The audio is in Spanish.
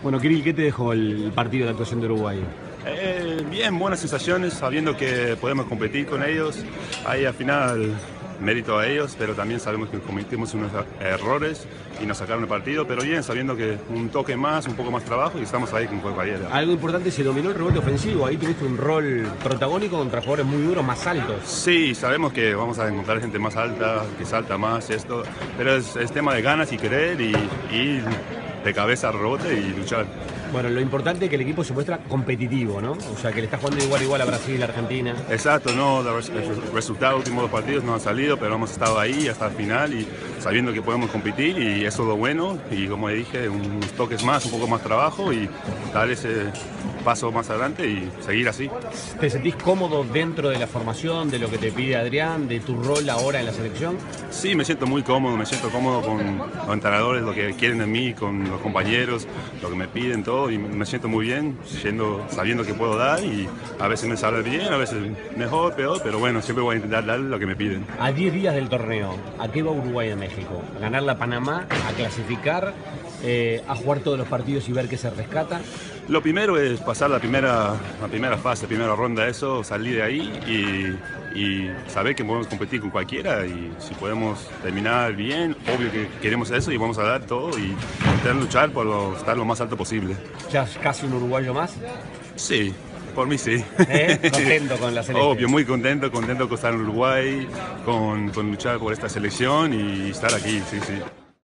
Bueno, Kirill, ¿qué te dejó el partido de actuación de Uruguay? Bien, buenas sensaciones, sabiendo que podemos competir con ellos. Ahí al final mérito a ellos, pero también sabemos que cometimos unos errores y nos sacaron el partido, pero bien, sabiendo que un toque más, un poco más trabajo y estamos ahí con cualquiera. Algo importante, se dominó el rebote ofensivo, ahí tuviste un rol protagónico contra jugadores muy duros, más altos. Sí, sabemos que vamos a encontrar gente más alta, que salta más, esto, pero es tema de ganas y querer y ir de cabeza al rebote y luchar. Bueno, lo importante es que el equipo se muestra competitivo, ¿no? O sea, que le está jugando igual a igual a Brasil, a Argentina. Exacto, no, el resultado de los últimos dos partidos no han salido, pero hemos estado ahí hasta el final y sabiendo que podemos competir y eso es lo bueno. Y como dije, unos toques más, un poco más trabajo y dar ese paso más adelante y seguir así. ¿Te sentís cómodo dentro de la formación, de lo que te pide Adrián, de tu rol ahora en la selección? Sí, me siento muy cómodo, me siento cómodo con los entrenadores, lo que quieren de mí, con los compañeros, lo que me piden, todo, y me siento muy bien, sabiendo que puedo dar, y a veces me sale bien, a veces mejor, peor, pero bueno, siempre voy a intentar dar lo que me piden. A 10 días del torneo, ¿a qué va Uruguay de México? ¿A ganar la Panamá? ¿A clasificar? ¿A jugar todos los partidos y ver qué se rescata? Lo primero es pasar la primera fase, primera ronda, eso, salir de ahí y saber que podemos competir con cualquiera y si podemos terminar bien, obvio que queremos eso y vamos a dar todo y intentar luchar por estar lo más alto posible. ¿Ya es casi un uruguayo más? Sí, por mí sí. Contento con la selección. Obvio, muy contento con estar en Uruguay, con luchar por esta selección y estar aquí, sí, sí.